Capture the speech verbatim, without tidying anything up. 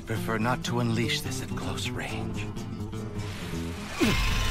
I'd prefer not to unleash this at close range.